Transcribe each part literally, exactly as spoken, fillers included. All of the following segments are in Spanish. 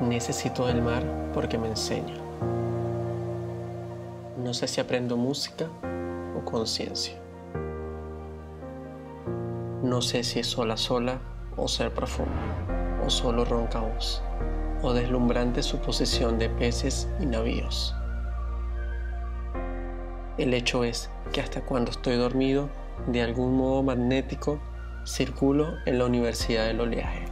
Necesito del mar porque me enseña. No sé si aprendo música o conciencia. No sé si es sola sola o ser profundo, o solo ronca voz, o deslumbrante suposición de peces y navíos. El hecho es que hasta cuando estoy dormido, de algún modo magnético, circulo en la universidad del oleaje.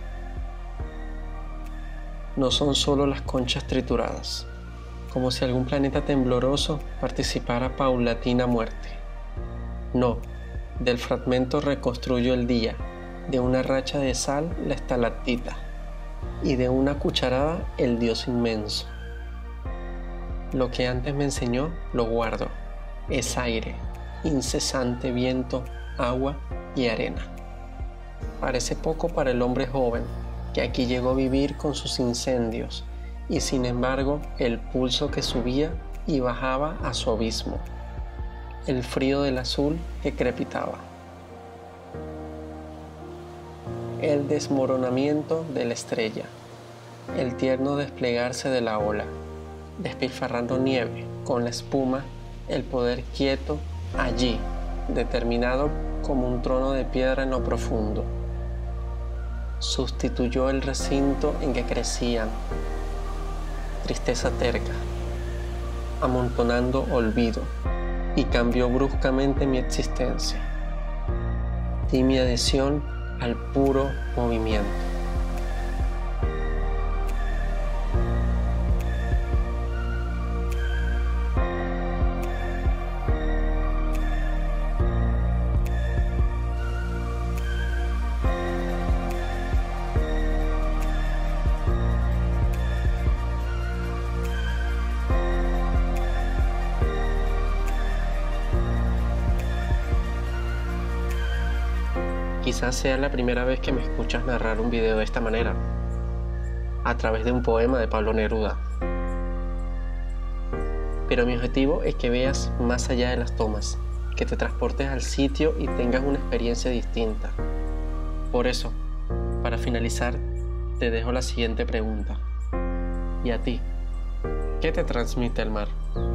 No son solo las conchas trituradas, como si algún planeta tembloroso participara paulatina muerte. No, del fragmento reconstruyo el día, de una racha de sal la estalactita, y de una cucharada el Dios inmenso. Lo que antes me enseñó, lo guardo. Es aire, incesante viento, agua y arena. Parece poco para el hombre joven, que aquí llegó a vivir con sus incendios, y sin embargo el pulso que subía y bajaba a su abismo, el frío del azul que crepitaba, el desmoronamiento de la estrella, el tierno desplegarse de la ola, despilfarrando nieve con la espuma, el poder quieto allí, determinado como un trono de piedra en lo profundo. Sustituyó el recinto en que crecían, tristeza terca, amontonando olvido, y cambió bruscamente mi existencia. Di mi adhesión al puro movimiento. Quizás sea la primera vez que me escuchas narrar un video de esta manera, a través de un poema de Pablo Neruda. Pero mi objetivo es que veas más allá de las tomas, que te transportes al sitio y tengas una experiencia distinta. Por eso, para finalizar, te dejo la siguiente pregunta. ¿Y a ti? ¿Qué te transmite el mar?